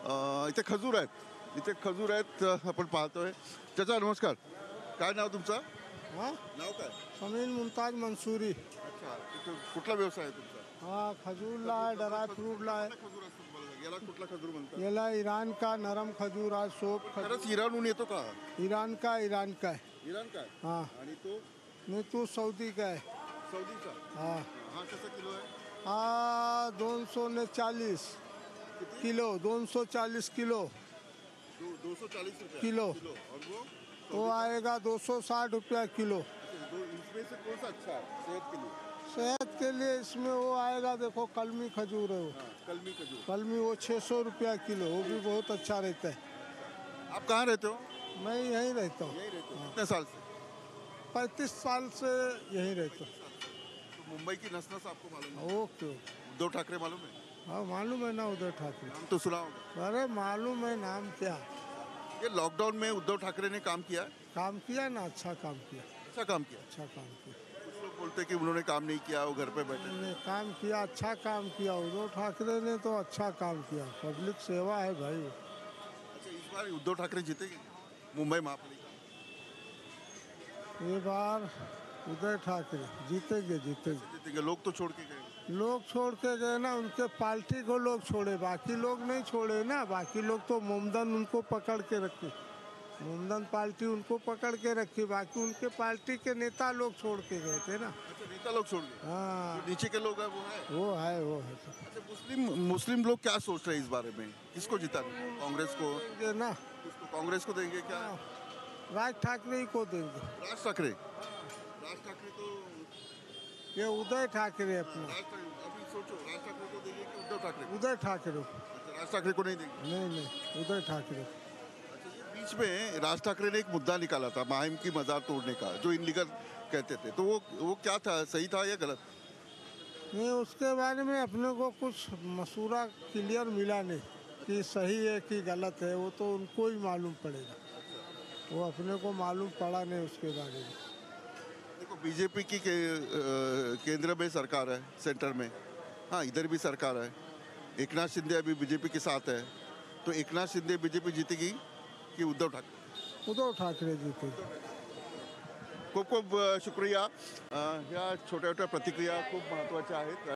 इथे खजूर आहेत आपण पाहतोय. चाचा नमस्कार, काय नाव तुमचं? हाँ नाव काय? समीन मुमताज मंसूरी. अच्छा, कुठला व्यवसाय आहे तुमचा? हाँ खजूर लाए, ड्राई फ्रूट लाए. कुठला खजूर असतो मला सांग. याला कुठला खजूर म्हणतात? येला ईरान का नरम खजूर आज सोप खरंच इराणहून येतो का? ईरान का है. इराण काय? हाँ आणि तो नहीं तो सऊदी का है. सौदीचा. हाँ हा कसा किलो आहे? 240 किती? Kilo, 240 kilo. 240 रुपये किलो. और वो वो आएगा 260 रुपया किलो. इसमें से कौन सा अच्छा है सेहत के लिए? सेहत के लिए इसमें वो आएगा, देखो कलमी खजूर है वो. हाँ, कलमी खजूर. कलमी वो 600 रुपया किलो, वो भी बहुत अच्छा रहता है. आप कहाँ रहते हो? मैं यहीं रहता हूँ. यहीं रहते हो. कितने साल से? 35 साल से यहीं रहता हूँ. तो मुंबई की नस आपको मालूम है? ओके. उद्धव ठाकरे मालूम है? हाँ मालूम है ना उद्धव ठाकरे. नाम तो सुना होगा. अरे मालूम है नाम क्या. ये लॉकडाउन में उद्धव ठाकरे ने काम किया. काम किया ना, अच्छा काम किया. अच्छा काम किया. अच्छा काम किया. कुछ लोग बोलते हैं कि उन्होंने काम नहीं किया, वो घर पे बैठे. उन्होंने काम किया, अच्छा काम किया. उद्धव ठाकरे ने तो अच्छा काम किया. पब्लिक सेवा है भाई. अच्छा, इस बार उद्धव ठाकरे जीतेंगे मुंबई महापालिका? ये बार उद्धव ठाकरे जीतेंगे. जीतेंगे. लोग तो छोड़ के गए. लोग छोड़ के गए ना, उनके पार्टी को लोग छोड़े, बाकी लोग नहीं छोड़े ना. बाकी लोग तो मोमदन उनको पकड़ के रखे. मोमदन पार्टी उनको पकड़ के रखी, बाकी उनके पार्टी के नेता लोग छोड़ के गए थे ना. अच्छा, नेता लोग छोड़ गए. हाँ जो नीचे के लोग हैं वो है. वो है. अच्छा, मुस्लिम लोग क्या सोच रहे हैं इस बारे में? किसको जिताने? कांग्रेस को? देंगे ना. किसको? कांग्रेस को देंगे क्या? राज ठाकरे ही को देंगे. राज ठाकरे. राज ठाकरे तो ये उदय ठाकरे अपना. अभी सोचो, राज ठाकरे को देंगे कि उद्धव ठाकरे को? उदय ठाकरे. अच्छा, राज ठाकरे को नहीं देंगे. नहीं उदय ठाकरे. अच्छा, ये बीच में राज ठाकरे ने एक मुद्दा निकाला था माहिम की मजार तोड़ने का, जो इनलीगल कहते थे. तो वो क्या था, सही था या गलत? नहीं, उसके बारे में अपने को कुछ मसूरा क्लियर मिला नहीं कि सही है कि गलत है. वो तो उनको ही मालूम पड़ेगा. वो अपने को मालूम पड़ा नहीं उसके बारे में. देखो, बीजेपी की केंद्र में सरकार है, सेंटर में. हाँ, इधर भी सरकार है. एकनाथ शिंदे अभी बीजेपी के साथ है. तो एकनाथ शिंदे बीजेपी जीतेगी की उद्धव ठाकरे? उद्धव ठाकरे जीतेगे. खूप खूप शुक्रिया. ह्या छोट्या छोट्या प्रतिक्रिया खूप महत्त्वाच्या आहेत.